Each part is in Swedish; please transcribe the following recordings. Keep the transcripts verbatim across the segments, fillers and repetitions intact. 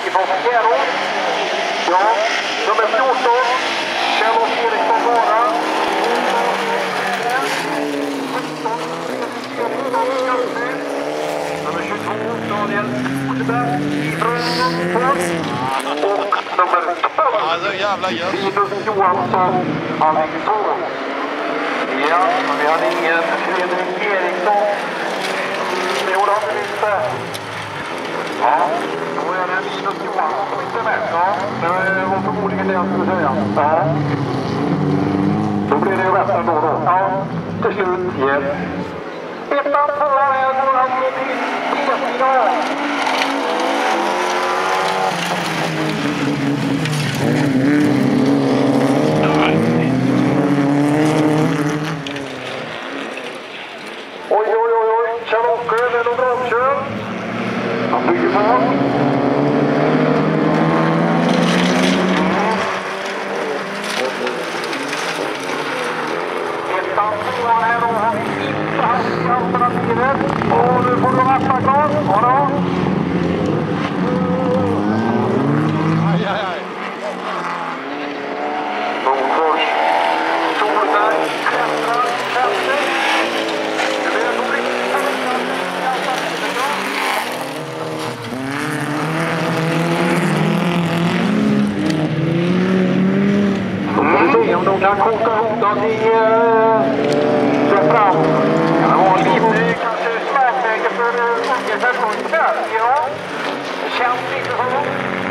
ifrån Fjärås. Ja, nummer fjorton. Kjell-Åke Eriksson Vara. Nummer tjugotvå, Daniel Oseberg ifrån Fors. Och nummer tolv, alltså, jävla gött. Linus Johansson, Alingsås. Ja, vi hade ingen Fredrik Eriksson. Det gjorde han inte. Ja, då är det Linus Johansson som inte är med. Ja, det var förmodligen det jag skulle säga. Ja. Då blir det ju rätt ändå då. Ja, till slut. Yes. Ettan på här går alltså till P-final. Oj, oj, oj, oj. Kjell-Åke, det är nog dragkör. Han bygger på. Ettan på här och han inte haft i alternativet. Och nu får du vassa glas. Ja då. Aj, aj, aj. Nordfors. Solberg. Klättrar. Klättrar. Det blir nog riktigt se om de kan koka ihop dem i äh, fram. Det var lite kanske slagläge för ungefär ungefär. Ja, det känns lite så.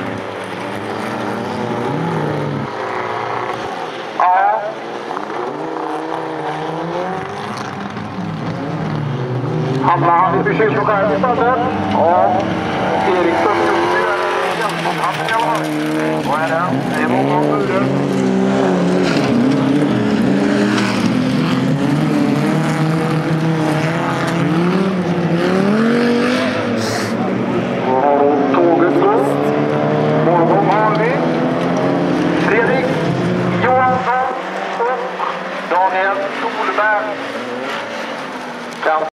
Ja. Hamnar han i bekymmer själv istället? Ja. Eriksson just nu är det jämförande. Vad är det? Det är många murer.